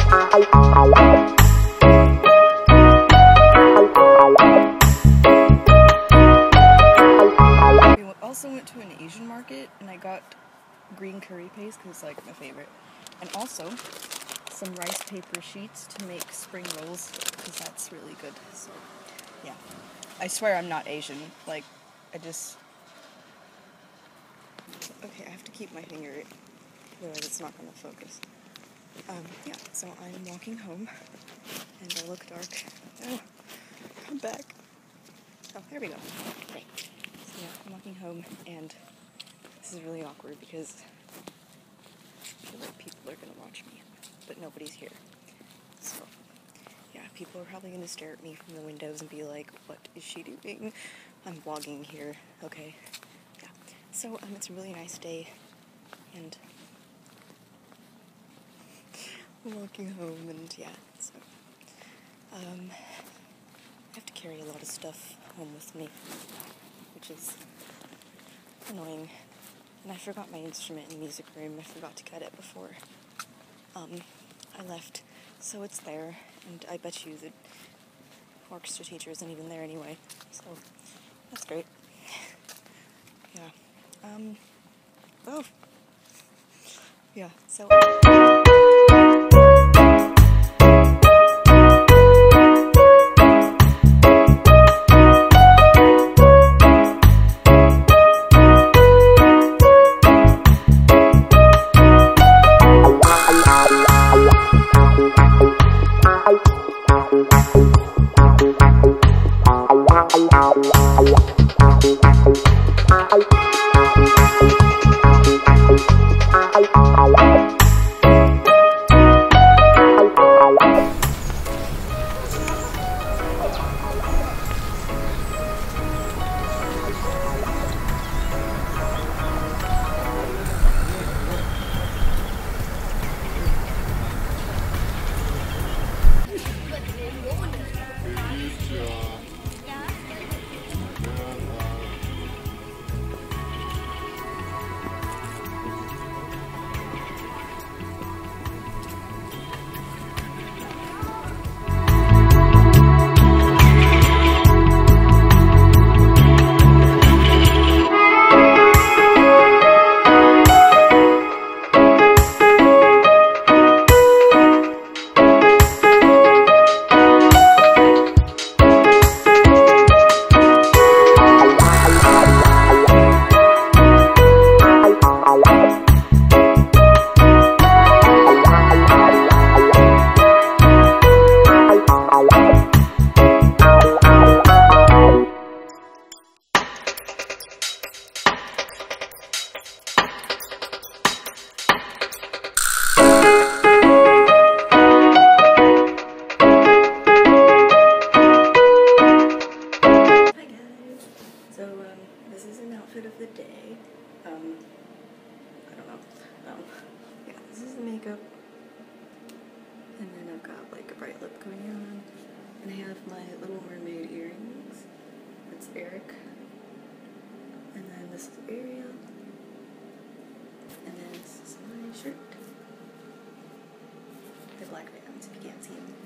Also went to an Asian market and I got green curry paste because it's like my favorite, and also some rice paper sheets to make spring rolls because that's really good. So yeah, I swear I'm not Asian. Like okay, I have to keep my finger, otherwise it's not going to focus. Yeah, so I'm walking home and I look dark. Oh, come back. Oh, there we go. Okay. So yeah, I'm walking home, and this is really awkward because I feel like people are going to watch me, but nobody's here. So yeah, people are probably going to stare at me from the windows and be like, what is she doing? I'm vlogging here, okay? Yeah. So it's a really nice day, and I'm walking home, and yeah, so I have to carry a lot of stuff home with me, which is annoying. And I forgot my instrument in the music room. I forgot to get it before I left, so it's there, and I bet you the orchestra teacher isn't even there anyway, so that's great. Yeah. Oh. Yeah, so this is an outfit of the day. I don't know. Yeah, this is the makeup. And then I've got like a bright lip going on. And I have my Little Mermaid earrings. That's Eric. And then this is Ariel. And then this is my shirt. The black bands, if you can't see them.